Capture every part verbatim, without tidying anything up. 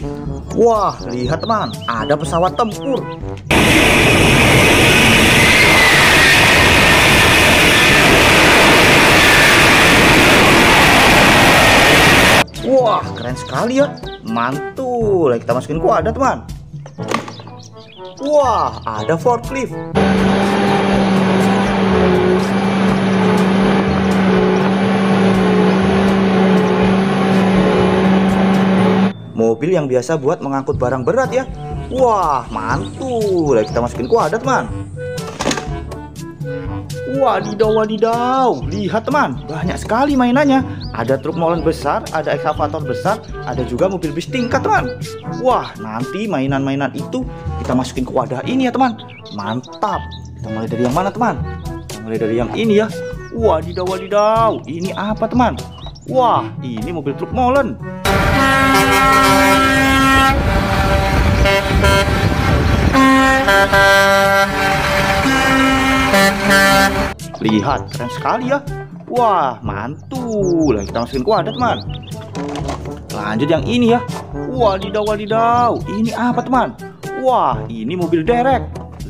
Wah, lihat teman, ada pesawat tempur. Wah, keren sekali ya. Mantul. Kita masukin kuadrat teman. Wah, ada forklift. Mobil yang biasa buat mengangkut barang berat ya. Wah, mantul. Kita masukin kuadrat teman. Wadidaw, wadidaw. Lihat teman, banyak sekali mainannya. Ada truk molen besar, ada ekskavator besar, ada juga mobil bis tingkat teman. Wah, nanti mainan-mainan itu kita masukin ke wadah ini ya teman. Mantap. Kita mulai dari yang mana teman? Kita mulai dari yang ini ya. Wadidaw, wadidaw. Ini apa teman? Wah, ini mobil truk molen. Lihat, keren sekali ya. Wah, mantul. Kita masukin kuadrat teman. Lanjut yang ini ya. Wadidaw, wadidaw. Ini apa teman? Wah, ini mobil derek.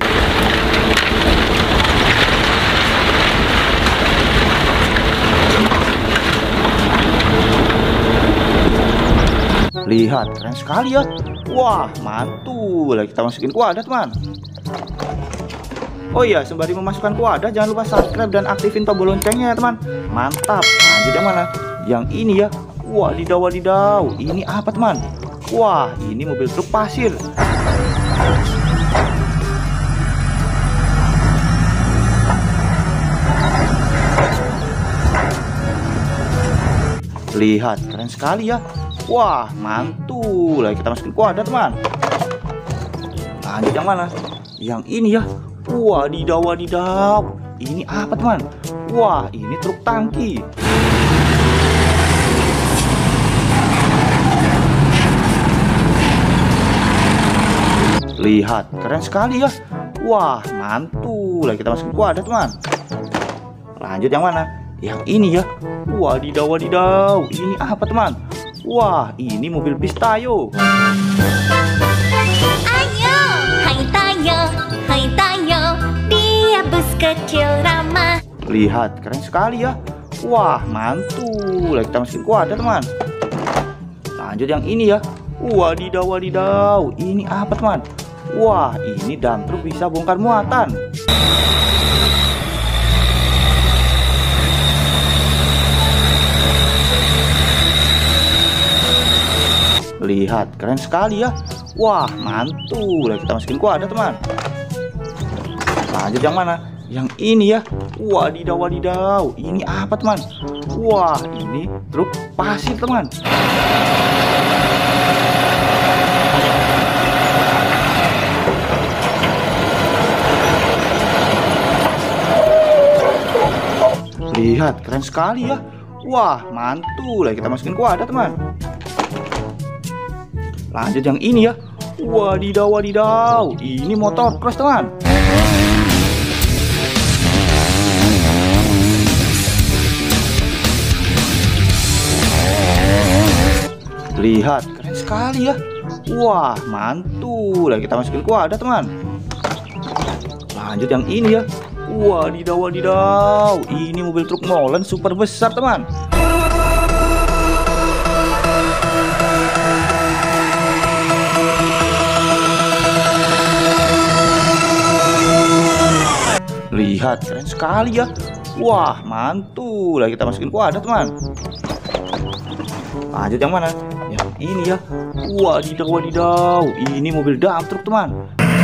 Lihat, keren sekali ya. Wah, mantul. Kita masukin kuadrat teman. Oh iya, sembari memasukkan kuadrat, jangan lupa subscribe dan aktifin tombol loncengnya ya teman. Mantap. Lanjut yang mana? Yang ini ya. Wadidaw, wadidaw. Ini apa teman? Wah, ini mobil truk pasir. Lihat, keren sekali ya. Wah, mantul. Kita masukin kuadrat teman. Lanjut yang mana? Yang ini ya. Wadidaw, wadidaw. Ini apa teman? Wah, ini truk tangki. Lihat, keren sekali ya. Wah, mantul. Kita masukin kuadrat teman. Lanjut yang mana? Yang ini ya. Wadidaw, wadidaw. Ini apa teman? Wah, ini mobil bis Tayo. Ayo, hai Tayo, hai Tayo, dia bus kecil ramah. Lihat, keren sekali ya. Wah, mantul. Kita masukin kuadrat teman. Lanjut yang ini ya. Wadidaw, wadidaw. Ini apa teman? Wah, ini dump truk bisa bongkar muatan. Lihat, keren sekali ya. Wah, mantul. Kita masukin kuadrat teman. Lanjut yang mana? Yang ini ya. Wadidaw, wadidaw. Ini apa teman? Wah, ini truk pasir teman. Lihat, keren sekali ya. Wah, mantul. Kita masukin kuadrat teman. Lanjut yang ini ya. Wadidaw, wadidaw. Ini motor cross teman. Lihat, keren sekali ya. Wah, mantul. Kita masukin kuadrat teman. Lanjut yang ini ya. Wadidaw, wadidaw. Ini mobil truk molen super besar teman. Lihat, keren sekali ya. Wah, mantul. Kita masukin kuadrat teman. Lanjut yang mana? Yang ini ya. Wadidaw, wadidaw. Ini mobil dump truk teman.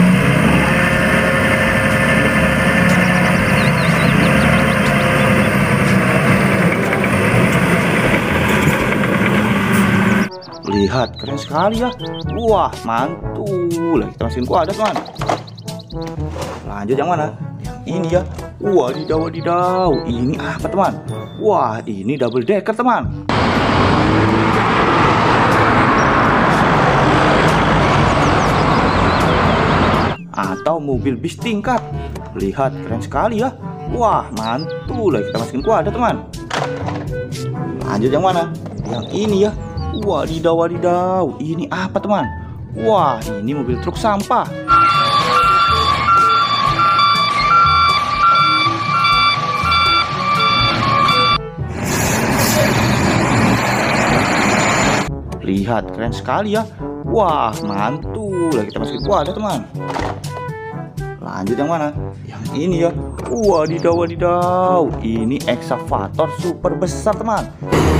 Lihat, keren sekali ya. Wah, mantul. Kita masukin kuadrat teman. Lanjut yang mana? Ini ya. Wadidaw, wadidaw. Ini apa teman? Wah, ini double decker teman. Atau mobil bis tingkat. Lihat, keren sekali ya. Wah, mantul. Kita masukin kuadrat teman. Lanjut yang mana? Yang ini ya. Wadidaw, wadidaw. Ini apa teman? Wah, ini mobil truk sampah. Lihat, keren sekali ya. Wah, mantul. Lah, kita masukin wadah teman. Lanjut yang mana? Yang ini ya. Wadidaw, wadidaw. Ini ekskavator super besar teman.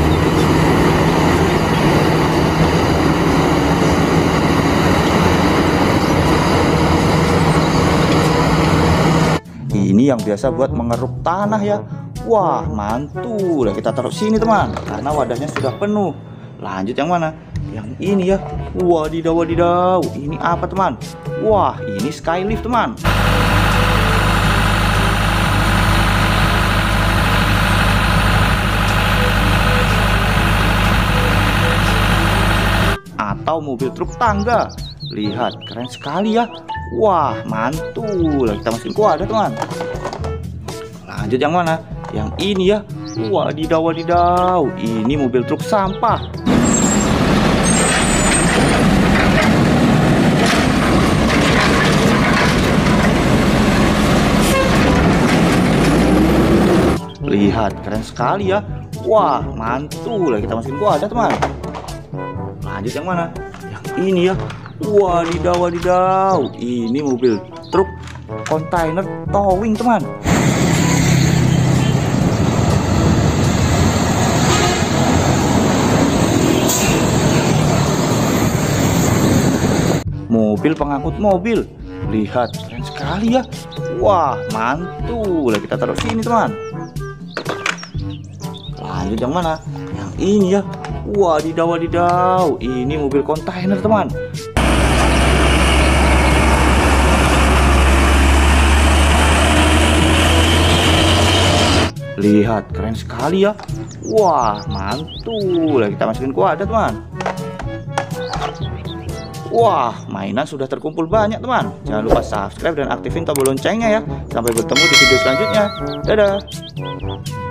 Ini yang biasa buat mengeruk tanah ya. Wah, mantul. Lah, kita taruh sini teman, karena wadahnya sudah penuh. Lanjut yang mana? Yang ini ya. Wadidaw, wadidaw. Ini apa teman? Wah, ini skylift teman. Atau mobil truk tangga. Lihat, keren sekali ya. Wah, mantul. Kita masukin ke wadah teman. Lanjut yang mana? Yang ini ya. Wadidaw, wadidaw. Ini mobil truk sampah. Lihat, keren sekali ya. Wah, mantul. Kita masukin ke wadah teman. Lanjut yang mana? Yang ini ya. Wadidaw, wadidaw. Ini mobil truk kontainer towing teman. Mobil pengangkut mobil. Lihat, keren sekali ya. Wah, mantul. Kita taruh sini teman. Lanjut yang mana? Yang ini ya. Wadidaw, wadidaw. Ini mobil kontainer teman. Lihat, keren sekali ya. Wah, mantul. Kita masukin ke wadah teman. Wah, mainan sudah terkumpul banyak teman. Jangan lupa subscribe dan aktifin tombol loncengnya ya. Sampai bertemu di video selanjutnya. Dadah.